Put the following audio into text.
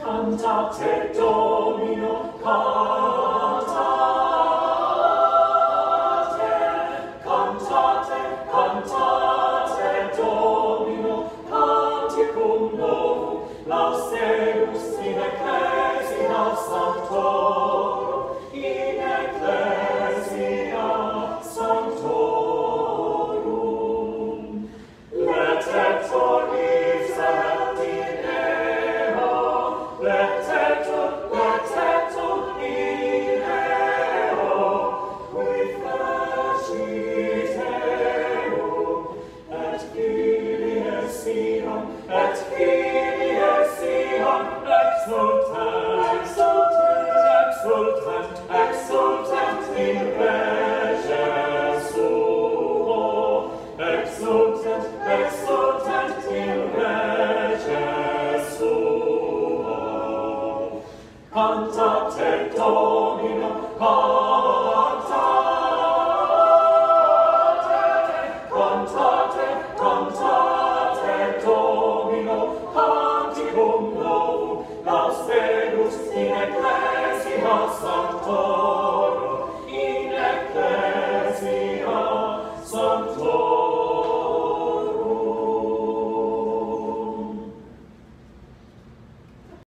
Cantate Domino, cantate Domino, canticum novum, Laus in ecclesia sanctorum, in ecclesia sanctorum. Laetetur Israel in eo, Laetetur in eo, qui fecit eum, et filiae Sion, exultant in rege suo, exultant,